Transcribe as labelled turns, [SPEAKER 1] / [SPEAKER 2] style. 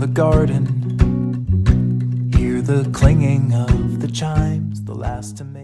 [SPEAKER 1] garden, hear the clinging of the chimes, the last to make